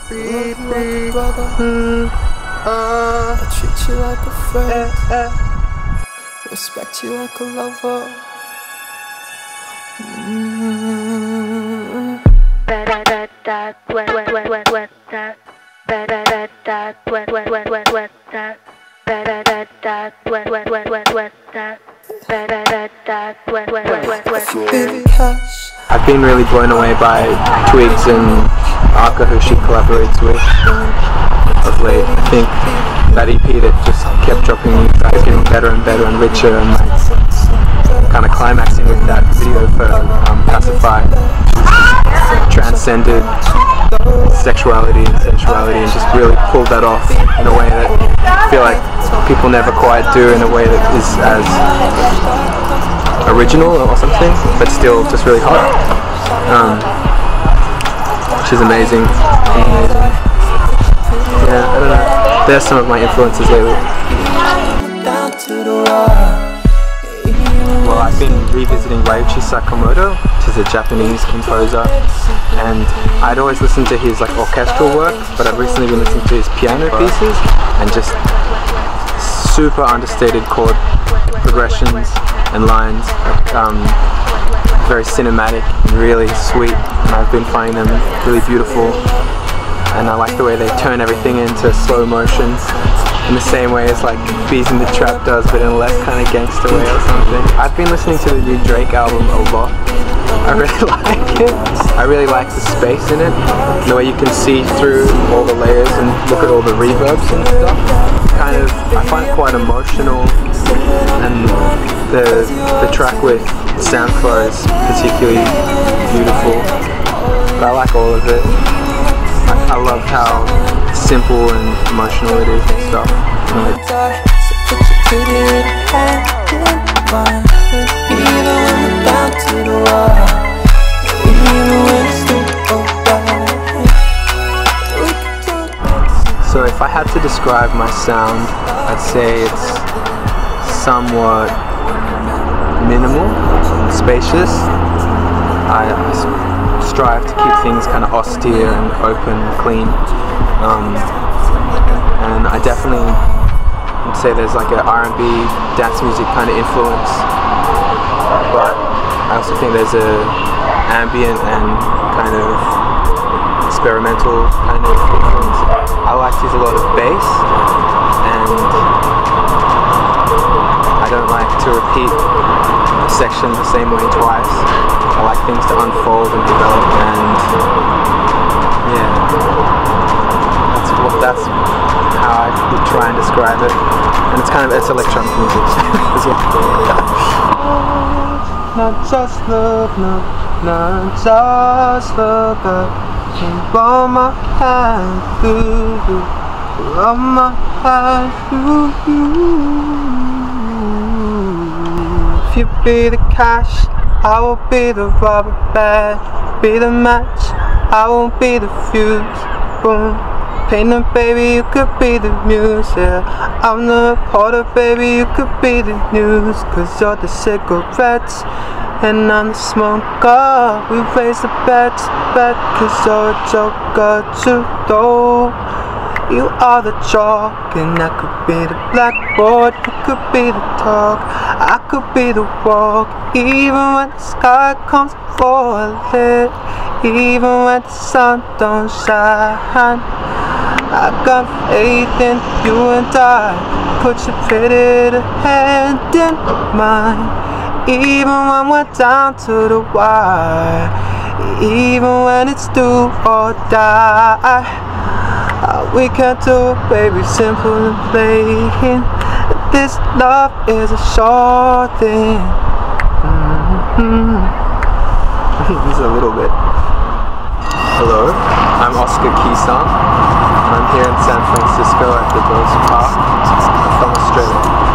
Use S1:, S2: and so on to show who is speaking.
S1: Breathe. I treat you like a friend, respect you like a lover.
S2: I've been really blown away by Twigs and Arca, who she collaborates with of late. I think that EP that just kept dropping new tracks, getting better and better and richer, and like kind of climaxing with that video for Pacify, transcended sexuality and sensuality and just really pulled that off in a way that I feel like people never quite do, in a way that is as original or something, but still just really hot. She's amazing. Yeah, I don't know. There's some of my influences lately. Well, I've been revisiting Ryuichi Sakamoto, which is a Japanese composer, and I'd always listened to his like orchestral work, but I've recently been listening to his piano pieces, and just super understated chord progressions and lines, very cinematic and really sweet, and I've been finding them really beautiful, and I like the way they turn everything into slow motion in the same way as like Bees in the Trap does, but in a less kind of gangster way or something. I've been listening to the new Drake album a lot. I really like it. I really like the space in it, the way you can see through all the layers and look at all the reverbs and stuff. I find it quite emotional, and the track with Soundflow is particularly beautiful, but I like all of it. I love how simple and emotional it is and stuff. So if I had to describe my sound, I'd say it's somewhat minimal, spacious. I strive to keep things kind of austere and open, clean, and I definitely would say there's like an R&B dance music kind of influence, but I also think there's a ambient and kind of experimental kind of influence. I like to use a lot of bass, and I don't like to repeat a section the same way twice. I like things to unfold and develop, and yeah, that's how I would try and describe it. And it's electronic music as well. Not just look, not just look up. Run my hand through you, run my hand through you. If you be the cash, I will be the rubber band, be the match, I won't be the fuse. Boom, painter, baby, you could be the muse. Yeah, I'm the reporter, baby, you could be the news. Cause you're the cigarettes and I'm the smoker. We raise the bet, cause you're a joker too, though. You are the chalk, and I could be the blackboard. You could be the talk, I could be the walk. Even when the sky comes falling, even when the sun don't shine, I got faith in you, and I put your pretty hand in mine. Even when we're down to the wire, even when it's do or die, we can do it, baby, simple and plain. This love is a short thing. This is a little bit. Hello, I'm Oscar Keeson. I'm here in San Francisco at the Rose Park. I'm from Australia.